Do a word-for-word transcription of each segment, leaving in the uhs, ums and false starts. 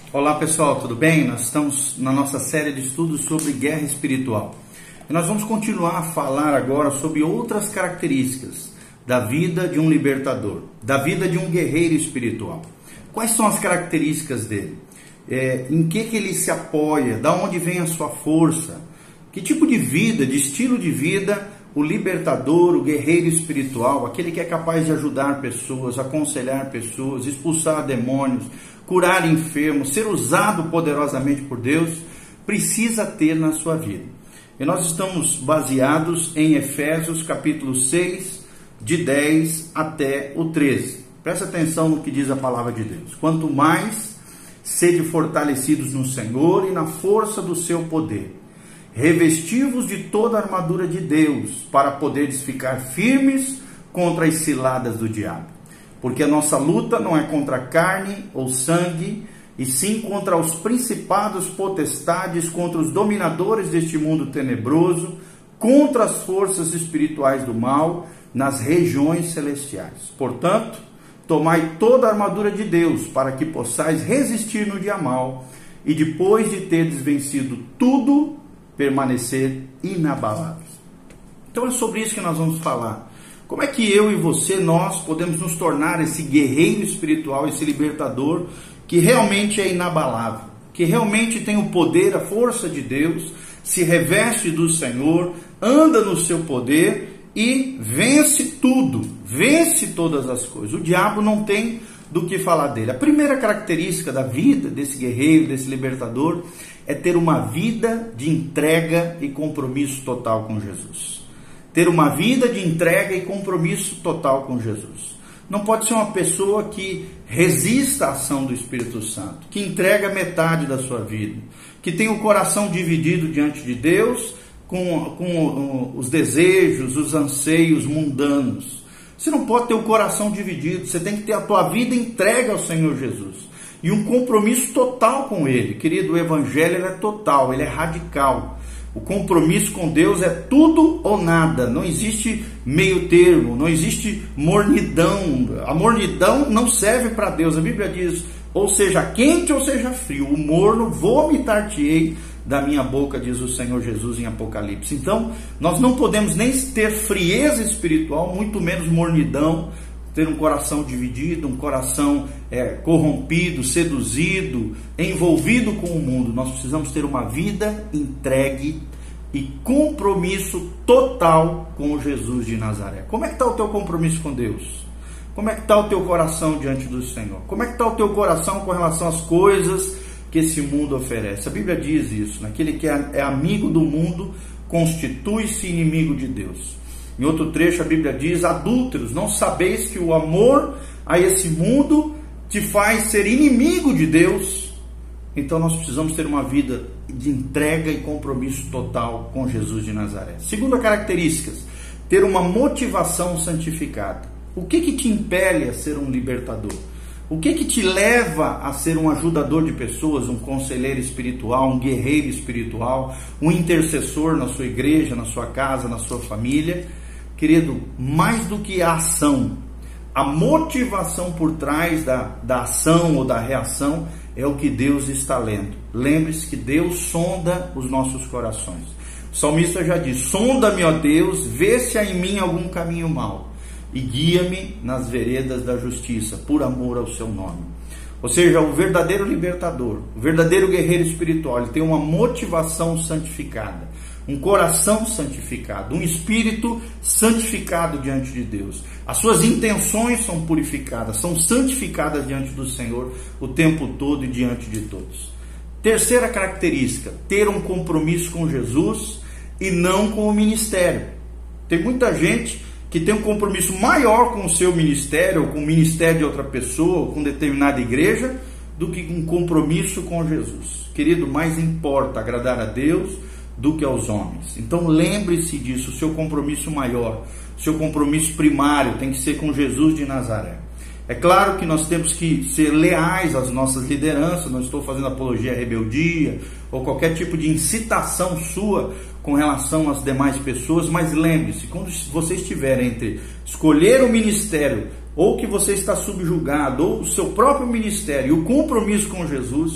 Olá pessoal, tudo bem? Nós estamos na nossa série de estudos sobre guerra espiritual. E nós vamos continuar a falar agora sobre outras características da vida de um libertador, da vida de um guerreiro espiritual. Quais são as características dele? É, em que, que ele se apoia? Da onde vem a sua força? Que tipo de vida, de estilo de vida o libertador, o guerreiro espiritual, aquele que é capaz de ajudar pessoas, aconselhar pessoas, expulsar demônios, curar enfermos, ser usado poderosamente por Deus, precisa ter na sua vida. E nós estamos baseados em Efésios capítulo seis, de dez até o treze. Presta atenção no que diz a palavra de Deus. Quanto mais sede fortalecidos no Senhor e na força do seu poder, revestivos de toda a armadura de Deus, para poderes ficar firmes contra as ciladas do diabo. Porque a nossa luta não é contra a carne ou sangue, e sim contra os principados, potestades, contra os dominadores deste mundo tenebroso, contra as forças espirituais do mal nas regiões celestiais. Portanto, tomai toda a armadura de Deus, para que possais resistir no dia mau, e depois de teres vencido tudo, permanecer inabaláveis. Então é sobre isso que nós vamos falar. Como é que eu e você, nós, podemos nos tornar esse guerreiro espiritual, esse libertador, que realmente é inabalável, que realmente tem o poder, a força de Deus, se reveste do Senhor, anda no seu poder e vence tudo, vence todas as coisas. O diabo não tem do que falar dele. A primeira característica da vida desse guerreiro, desse libertador, é ter uma vida de entrega e compromisso total com Jesus. Ter uma vida de entrega e compromisso total com Jesus. Não pode ser uma pessoa que resista à ação do Espírito Santo, que entrega metade da sua vida, que tem o coração dividido diante de Deus com, com os desejos, os anseios mundanos. Você não pode ter o coração dividido, você tem que ter a tua vida entregue ao Senhor Jesus. E um compromisso total com Ele. Querido, o Evangelho ele é total, ele é radical. O compromisso com Deus é tudo ou nada. Não existe meio termo, não existe mornidão. A mornidão não serve para Deus. A Bíblia diz, ou seja quente ou seja frio, o morno vomitar-te-ei da minha boca, diz o Senhor Jesus em Apocalipse. Então, nós não podemos nem ter frieza espiritual, muito menos mornidão, ter um coração dividido, um coração é, corrompido, seduzido, envolvido com o mundo. Nós precisamos ter uma vida entregue e compromisso total com Jesus de Nazaré. Como é que está o teu compromisso com Deus? Como é que está o teu coração diante do Senhor? Como é que está o teu coração com relação às coisas que esse mundo oferece? A Bíblia diz isso, né? Aquele que é amigo do mundo constitui-se inimigo de Deus. Em outro trecho a Bíblia diz, adúlteros, não sabeis que o amor a esse mundo te faz ser inimigo de Deus? Então nós precisamos ter uma vida de entrega e compromisso total com Jesus de Nazaré. Segunda característica, ter uma motivação santificada. O que que te impele a ser um libertador? O que que te leva a ser um ajudador de pessoas, um conselheiro espiritual, um guerreiro espiritual, um intercessor na sua igreja, na sua casa, na sua família? Querido, mais do que a ação, a motivação por trás da, da ação ou da reação é o que Deus está lendo. Lembre-se que Deus sonda os nossos corações. O salmista já diz, sonda-me, ó Deus, vê se há em mim algum caminho mau e guia-me nas veredas da justiça, por amor ao seu nome. Ou seja, o verdadeiro libertador, o verdadeiro guerreiro espiritual, ele tem uma motivação santificada, um coração santificado, um espírito santificado diante de Deus. As suas intenções são purificadas, são santificadas diante do Senhor o tempo todo e diante de todos. Terceira característica, ter um compromisso com Jesus e não com o ministério. Tem muita gente que tem um compromisso maior com o seu ministério, ou com o ministério de outra pessoa, ou com determinada igreja, do que um compromisso com Jesus. Querido, mais importa agradar a Deus do que aos homens. Então lembre-se disso, o seu compromisso maior, o seu compromisso primário tem que ser com Jesus de Nazaré. É claro que nós temos que ser leais às nossas lideranças, não estou fazendo apologia à rebeldia, ou qualquer tipo de incitação sua com relação às demais pessoas, mas lembre-se, quando você estiver entre escolher o ministério, ou que você está subjugado, ou o seu próprio ministério, e o compromisso com Jesus,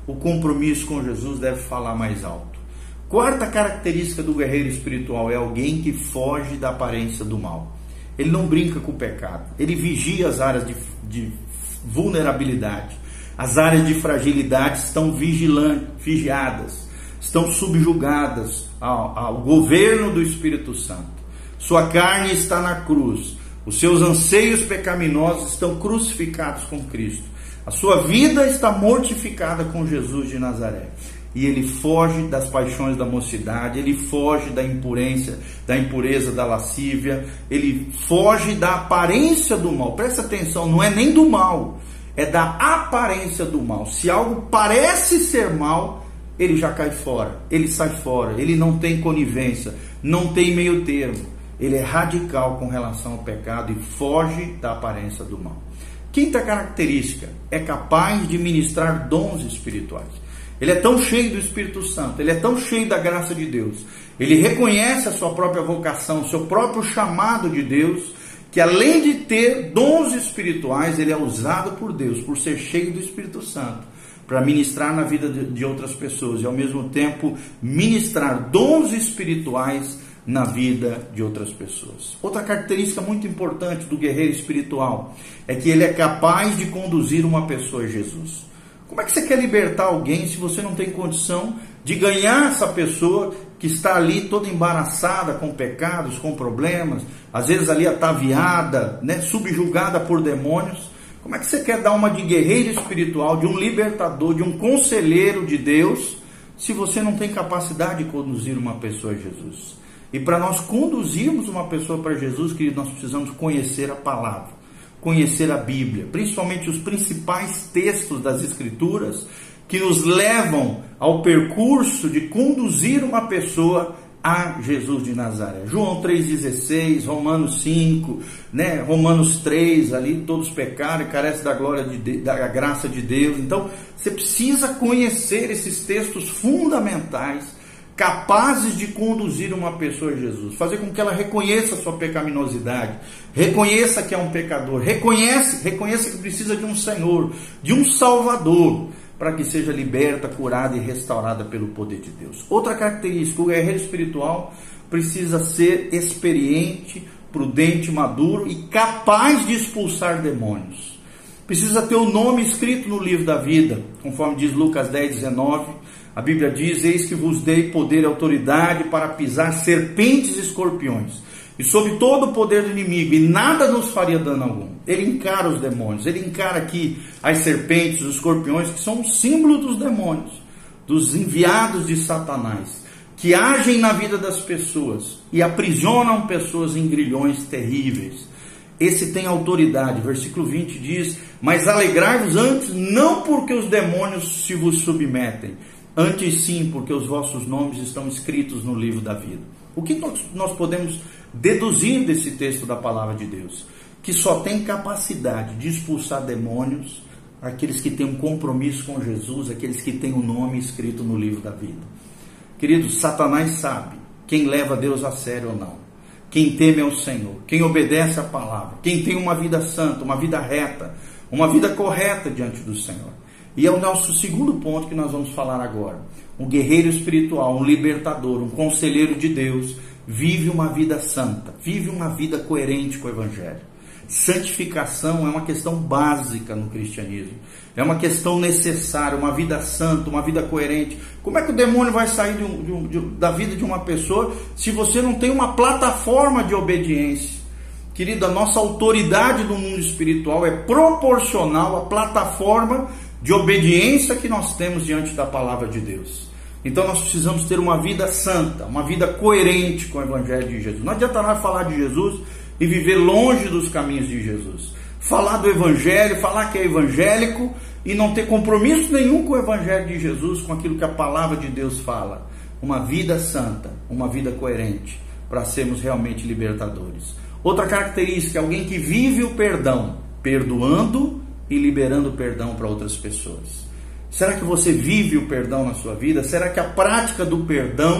o compromisso com Jesus deve falar mais alto. Quarta característica do guerreiro espiritual é alguém que foge da aparência do mal. Ele não brinca com o pecado, ele vigia as áreas de, de vulnerabilidade. As áreas de fragilidade estão vigilantes, vigiadas, estão subjugadas ao, ao governo do Espírito Santo. Sua carne está na cruz, os seus anseios pecaminosos estão crucificados com Cristo. A sua vida está mortificada com Jesus de Nazaré. E ele foge das paixões da mocidade, ele foge da impureza, da impureza, da lascívia, ele foge da aparência do mal. Presta atenção, não é nem do mal, é da aparência do mal. Se algo parece ser mal, ele já cai fora, ele sai fora, ele não tem conivência, não tem meio termo. Ele é radical com relação ao pecado e foge da aparência do mal. Quinta característica, é capaz de ministrar dons espirituais. Ele é tão cheio do Espírito Santo, ele é tão cheio da graça de Deus, ele reconhece a sua própria vocação, o seu próprio chamado de Deus, que além de ter dons espirituais, ele é usado por Deus, por ser cheio do Espírito Santo, para ministrar na vida de outras pessoas e ao mesmo tempo ministrar dons espirituais na vida de outras pessoas. Outra característica muito importante do guerreiro espiritual é que ele é capaz de conduzir uma pessoa a Jesus. Como é que você quer libertar alguém se você não tem condição de ganhar essa pessoa que está ali toda embaraçada com pecados, com problemas, às vezes ali ataviada, né, subjugada por demônios? Como é que você quer dar uma de guerreiro espiritual, de um libertador, de um conselheiro de Deus, se você não tem capacidade de conduzir uma pessoa a Jesus? E para nós conduzirmos uma pessoa para Jesus, querido, nós precisamos conhecer a palavra, conhecer a Bíblia, principalmente os principais textos das Escrituras que nos levam ao percurso de conduzir uma pessoa a Jesus de Nazaré. João três dezesseis, Romanos cinco, né? Romanos três, ali todos pecaram e carecem da glória de Deus, da graça de Deus. Então, você precisa conhecer esses textos fundamentais, capazes de conduzir uma pessoa a Jesus, fazer com que ela reconheça a sua pecaminosidade, reconheça que é um pecador, reconheça, reconheça que precisa de um Senhor, de um Salvador, para que seja liberta, curada e restaurada pelo poder de Deus. Outra característica, o guerreiro espiritual precisa ser experiente, prudente, maduro e capaz de expulsar demônios. Precisa ter o nome escrito no livro da vida, conforme diz Lucas dez, dezenove. A Bíblia diz: eis que vos dei poder e autoridade para pisar serpentes e escorpiões, e sobre todo o poder do inimigo, e nada nos faria dano algum. Ele encara os demônios, ele encara aqui as serpentes, os escorpiões, que são um símbolo dos demônios, dos enviados de Satanás, que agem na vida das pessoas e aprisionam pessoas em grilhões terríveis. Esse tem autoridade. Versículo vinte diz: mas alegrai-vos antes, não porque os demônios se vos submetem, antes sim porque os vossos nomes estão escritos no livro da vida. O que nós, nós podemos deduzir desse texto da palavra de Deus? Que só tem capacidade de expulsar demônios aqueles que têm um compromisso com Jesus, aqueles que têm o nome escrito no livro da vida. Queridos, Satanás sabe quem leva Deus a sério ou não, quem teme ao Senhor, quem obedece à palavra, quem tem uma vida santa, uma vida reta, uma vida correta diante do Senhor. E é o nosso segundo ponto que nós vamos falar agora. Um guerreiro espiritual, um libertador, um conselheiro de Deus, vive uma vida santa, vive uma vida coerente com o Evangelho. Santificação é uma questão básica no cristianismo, é uma questão necessária, uma vida santa, uma vida coerente. Como é que o demônio vai sair de um, de um, de, da vida de uma pessoa se você não tem uma plataforma de obediência? Querido, a nossa autoridade do mundo espiritual é proporcional à plataforma de obediência que nós temos diante da palavra de Deus. Então nós precisamos ter uma vida santa, uma vida coerente com o Evangelho de Jesus. Não adianta nós falar de Jesus e viver longe dos caminhos de Jesus. Falar do Evangelho, falar que é evangélico e não ter compromisso nenhum com o Evangelho de Jesus, com aquilo que a palavra de Deus fala. Uma vida santa, uma vida coerente, para sermos realmente libertadores. Outra característica é alguém que vive o perdão, perdoando e liberando perdão para outras pessoas. Será que você vive o perdão na sua vida? Será que a prática do perdão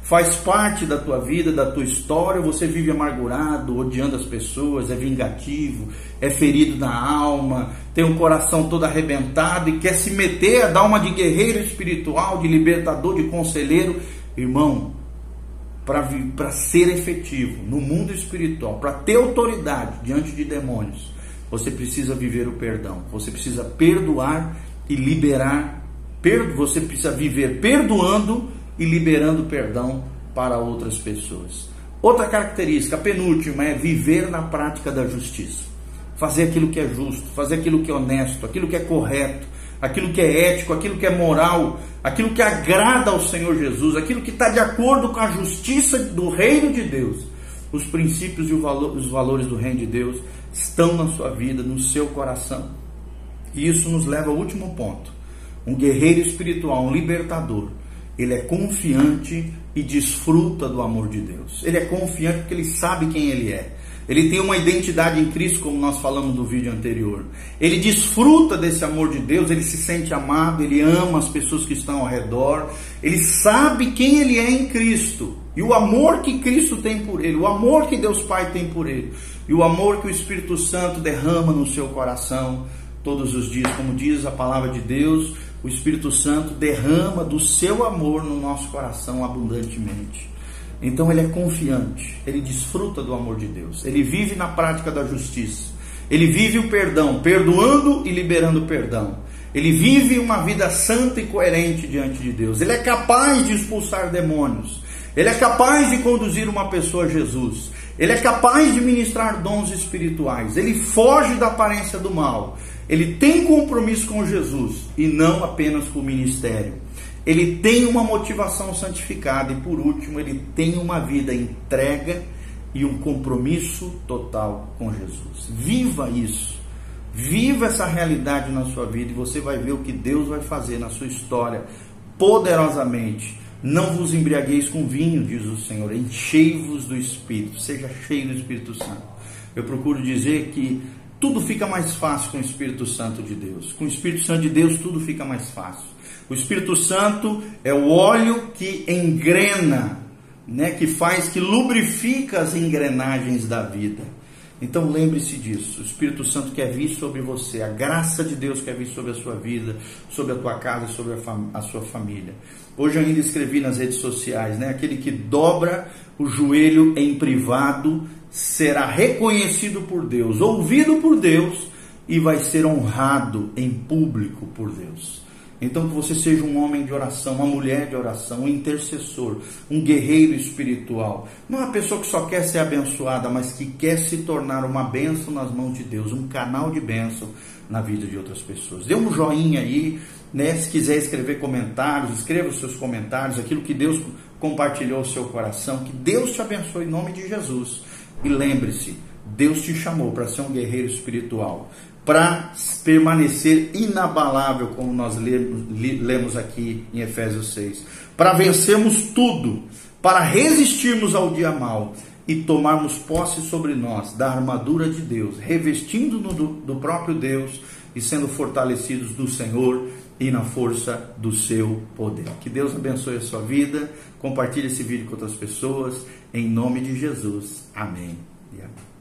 faz parte da tua vida, da tua história, você vive amargurado, odiando as pessoas, é vingativo, é ferido na alma, tem um coração todo arrebentado e quer se meter a dar uma de guerreiro espiritual, de libertador, de conselheiro. Irmão, para ser efetivo no mundo espiritual, para ter autoridade diante de demônios, você precisa viver o perdão, você precisa perdoar e liberar, você precisa viver perdoando e liberando perdão para outras pessoas. Outra característica, a penúltima, é viver na prática da justiça. Fazer aquilo que é justo, fazer aquilo que é honesto, aquilo que é correto, aquilo que é ético, aquilo que é moral, aquilo que agrada ao Senhor Jesus, aquilo que está de acordo com a justiça do reino de Deus. Os princípios e os valores do reino de Deus estão na sua vida, no seu coração. E isso nos leva ao último ponto. Um guerreiro espiritual, um libertador, ele é confiante e desfruta do amor de Deus. Ele é confiante porque ele sabe quem ele é. Ele tem uma identidade em Cristo, como nós falamos no vídeo anterior. Ele desfruta desse amor de Deus, ele se sente amado, ele ama as pessoas que estão ao redor. Ele sabe quem ele é em Cristo. E o amor que Cristo tem por ele, o amor que Deus Pai tem por ele, e o amor que o Espírito Santo derrama no seu coração todos os dias. Como diz a palavra de Deus, o Espírito Santo derrama do seu amor no nosso coração abundantemente. Então ele é confiante, ele desfruta do amor de Deus, ele vive na prática da justiça, ele vive o perdão, perdoando e liberando perdão. Ele vive uma vida santa e coerente diante de Deus. Ele é capaz de expulsar demônios, ele é capaz de conduzir uma pessoa a Jesus, ele é capaz de ministrar dons espirituais, ele foge da aparência do mal. Ele tem compromisso com Jesus e não apenas com o ministério. Ele tem uma motivação santificada e, por último, ele tem uma vida entrega e um compromisso total com Jesus. Viva isso. Viva essa realidade na sua vida e você vai ver o que Deus vai fazer na sua história poderosamente. Não vos embriagueis com vinho, diz o Senhor, enchei-vos do Espírito, seja cheio do Espírito Santo. Eu procuro dizer que tudo fica mais fácil com o Espírito Santo de Deus. Com o Espírito Santo de Deus tudo fica mais fácil. O Espírito Santo é o óleo que engrena, né, que faz, que lubrifica as engrenagens da vida. Então lembre-se disso, o Espírito Santo quer vir sobre você, a graça de Deus quer vir sobre a sua vida, sobre a tua casa, sobre a, fam- a sua família. Hoje eu ainda escrevi nas redes sociais, né, aquele que dobra o joelho em privado será reconhecido por Deus, ouvido por Deus e vai ser honrado em público por Deus. Então que você seja um homem de oração, uma mulher de oração, um intercessor, um guerreiro espiritual. Não uma pessoa que só quer ser abençoada, mas que quer se tornar uma bênção nas mãos de Deus, um canal de bênção na vida de outras pessoas. Dê um joinha aí, né? Se quiser escrever comentários, escreva os seus comentários, aquilo que Deus compartilhou no seu coração. Que Deus te abençoe em nome de Jesus. E lembre-se, Deus te chamou para ser um guerreiro espiritual, para permanecer inabalável, como nós lemos, lemos aqui em Efésios seis, para vencermos tudo, para resistirmos ao dia mau e tomarmos posse sobre nós da armadura de Deus, revestindo-nos do, do próprio Deus e sendo fortalecidos do Senhor e na força do seu poder. Que Deus abençoe a sua vida, compartilhe esse vídeo com outras pessoas, em nome de Jesus. Amém e amém.